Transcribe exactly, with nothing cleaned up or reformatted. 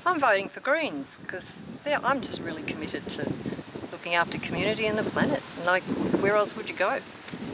I'm voting for Greens because yeah, I'm just really committed to looking after community and the planet. Like, where else would you go?